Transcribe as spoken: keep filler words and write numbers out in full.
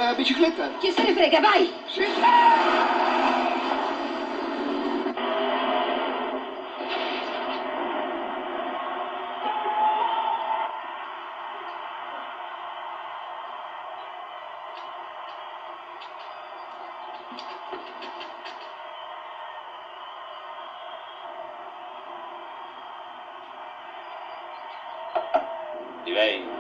la bicicletta? Chi se ne frega, vai! Sì. Direi